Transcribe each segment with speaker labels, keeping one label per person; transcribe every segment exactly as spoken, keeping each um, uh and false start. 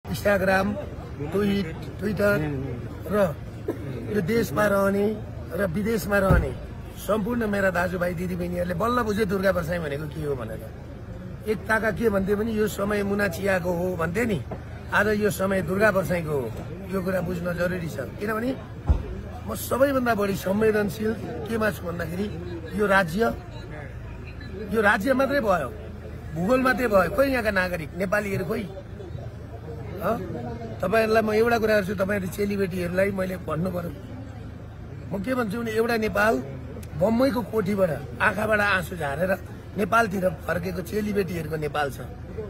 Speaker 1: Instagram, tweet Twitter र यो देशमा रहने र विदेशमा रहने सम्पूर्ण मेरा दाजुभाइ दिदीबहिनीहरूले बल्ल बुझे दुर्गा परसाई भनेको के हो भनेर। एकताका के भन्थे भने यो समय मुना चियाको हो भन्थे नि, आज यो समय दुर्गा परसाईको हो। यो कुरा बुझ्न जरुरी छ, किनभने म सबैभन्दा बढी संवेदनशील केमा छु भन्दाखेरि यो राज्य यो राज्य मात्रै भयो, भूगोल मात्रै भयो, खोइ यहाँका नागरिक नेपालीहरू खोइ। तपाईहरुलाई म एउटा कुरा गर्छु, तपाईहरु चेलीबेटीहरूलाई मैले भन्नु पर्यो, म के भन्छु भने एउटा नेपाल बम्बईको कोठीबाट आँखाबाट आँसु झारेर नेपालतिर फर्केको चेलीबेटीहरूको नेपाल छ।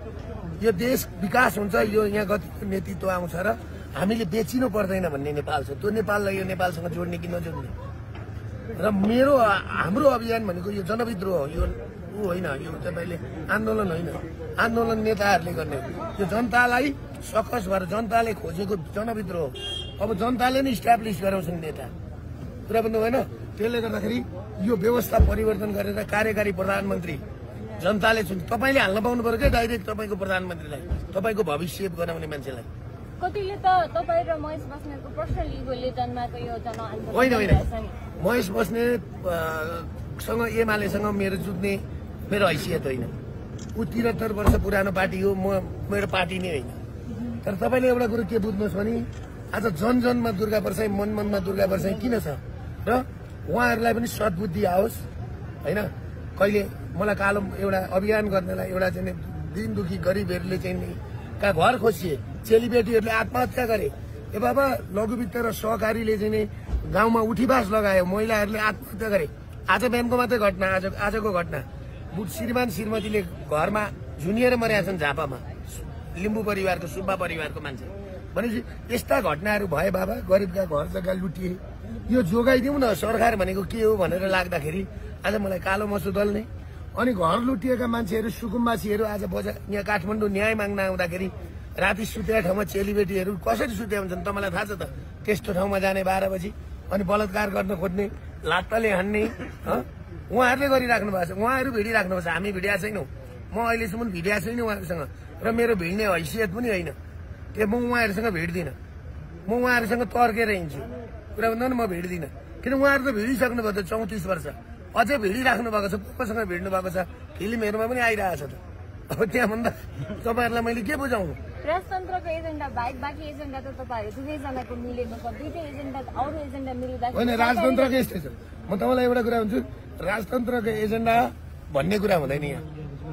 Speaker 1: यो देश विकास हुन्छ, यो यहाँ गतिको नेतृत्व आउँछ र हामीले बेचिनु पर्दैन भन्ने नेपाल छ। त्यो नेपाललाई यो नेपालसँग जोड्ने कि नजोड्ने। र मेरो हाम्रो अभियान भनेको यो जनविद्रोह हो, यो ऊ होइन, यो तपाईँले आन्दोलन होइन, आन्दोलन नेताहरूले गर्ने। यो जनतालाई सकस भएर जनताले खोजेको जनविद्रोह हो। अब जनताले नै इस्टाब्लिस गराउँछन् नेता, कुरा भन्नु भएन। त्यसले गर्दाखेरि यो व्यवस्था परिवर्तन गरेर कार्यकारी प्रधानमन्त्री जनताले चुन तपाईले हाल्न पाउनु पर्यो क्या डाइरेक्ट तपाईँको प्रधानमन्त्रीलाई, तपाईँको भविष्य बनाउने मान्छेलाई।
Speaker 2: कतिले त तपाईँ र महेश बस्नेतको पर्सनली जन्माएको यो जनआन्दोलन
Speaker 1: होइन होइन महेश बस्नेतसँग एमालेसँग मेरो जुट्ने मेरो हैसियत होइन। ऊ त्रिहत्तर वर्ष पुरानो पार्टी हो, म मेरो पार्टी नै होइन। तर तपाईँले एउटा कुरो के बुझ्नुहोस् भने आज जन जनमा दुर्गा परसाई, मन मनमा दुर्गा परसाई किन छ र उहाँहरूलाई पनि सद्बुद्धि आओस् होइन। कहिले मलाई कालो एउटा अभियान गर्नलाई एउटा चाहिँ दिन दुखी गरिबहरूले चाहिँ का घर खोसिए, चेलीबेटीहरूले आत्महत्या गरे। ए बाबा लघुवित्त र सहकारीले चाहिँ गाउँमा उठीबास लगायो, महिलाहरूले आत्महत्या गरे। आज बिहानको मात्रै घटना, आज आजको घटना बुट श्रीमान श्रीमतीले घरमा झुनिएर मरेका छन् झापामा, लिम्बू परिवारको सुब्बा परिवारको मान्छे। भनेपछि यस्ता घटनाहरू भए बाबा, गरिबका घर जग्गा लुटिए। यो जोगाइदिउँ न सरकार भनेको के हो भनेर लाग्दाखेरि आज मलाई कालो मसो दल्ने अनि घर लुटिएका मान्छेहरू सुकुम्बासीहरू आज बजार यहाँ काठमाडौँ न्याय माग्न आउँदाखेरि राति सुतेका ठाउँमा चेलीबेटीहरू कसरी सुते हुन्छन् तपाईँलाई थाहा छ त। त्यस्तो ठाउँमा जाने बाह्र बजी अनि बलात्कार गर्न खोज्ने, लात्ताले हान्ने उहाँहरूले गरिराख्नु भएको छ। उहाँहरू भिडिराख्नु भएको छ, हामी भिडिया छैनौँ। म अहिलेसम्म भिडिया छैन उहाँहरूसँग र मेरो भिड्ने हैसियत पनि होइन। त्यो म उहाँहरूसँग भिड्दिनँ, म उहाँहरूसँग तर्केर हिँड्छु। कुरा भन्दा म भिड्दिनँ, किन उहाँहरू त भिडिसक्नु भएको छ चौतिस वर्ष, अझै भिडिराख्नु भएको छ, कोसँग भिड्नु भएको छ। फिल्महरूमा पनि आइरहेको छ त। अब त्यहाँ भन्दा तपाईँहरूलाई मैले के बुझाउनु।
Speaker 2: राजतन्त्रको एजेन्डा बाहेक बाँकी एजेन्डा त तपाईँहरू दुवैजनाको मिलेको छ, दुईटै एजेन्डा अरू एजेन्डा मिल्दा
Speaker 1: होइन। राजतन्त्रको यस्तै छ, म तपाईँलाई एउटा कुरा भन्छु, राजतन्त्रको एजेन्डा भन्ने कुरा हुँदैन यहाँ।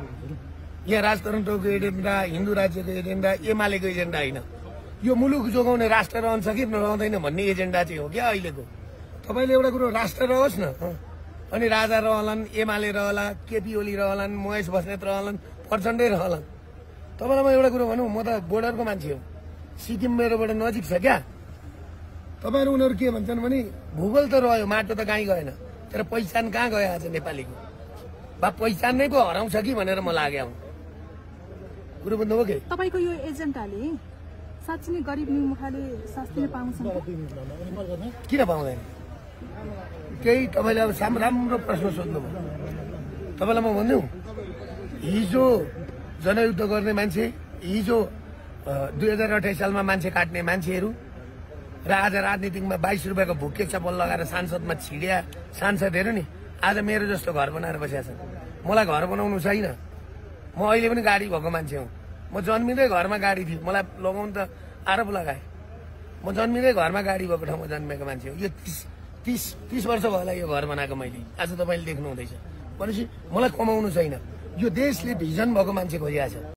Speaker 1: यहाँ राजतन्त्रको एजेन्डा, हिन्दू राज्यको एजेन्डा, एमालेको एजेन्डा होइन। यो मुलुक जोगाउने राष्ट्र रहन्छ कि रहँदैन भन्ने एजेन्डा चाहिँ हो क्या अहिलेको। तपाईँले एउटा कुरो राष्ट्र रहोस् न, अनि राजा रहलान्, एमाले रहला, केपी ओली रहलान्, महेश बस्नेत रहलान्, प्रचण्डै रहलान्। तपाईँलाई म एउटा कुरो भनौँ, म त बोर्डरको मान्छे हो, सिक्किम मेरोबाट नजिक छ क्या। तपाईँहरू उनीहरू के भन्छन् भने भूगोल त रह्यो, माटो त कहीँ गएन, तर पहिचान कहाँ गयो आज नेपालीको। बा पहिचान नै पो हराउँछ कि भनेर म लाग्यो हुँ। कुरो बुझ्नुभयो कि
Speaker 3: तपाईँको यो एजेन्डाले साँच्चै नै गरिब मुखाले शास्ति पाउँछ
Speaker 1: किन पाउँदैन? केही तपाईँले अब साम राम्रो प्रश्न सोध्नुभयो। तपाईँलाई म भनिदिउँ, हिजो जनयुद्ध गर्ने मान्छे, हिजो दुई हजार अठाइस सालमा मान्छे काट्ने मान्छेहरू र आज राजनीतिकमा बाइस रुपियाँको भुक्के चप्पल लगाएर सांसदमा छिड्या सांसदहरू नि आज मेरो जस्तो घर बनाएर बसेका छन्। मलाई घर बनाउनु छैन, म अहिले पनि गाडी भएको मान्छे हुँ। म जन्मिँदै घरमा गाडी थियो, मलाई लगाउनु त आरोप लगाए। म जन्मिँदै घरमा गाडी भएको ठाउँमा जन्मेको मान्छे हो। यो तिस तिस तिस वर्ष भयो होला यो घर बनाएको मैले, आज तपाईँले देख्नु हुँदैछ। भनेपछि मलाई कमाउनु छैन, यो देशले भिजन भएको मान्छे खोजिरहेको छ।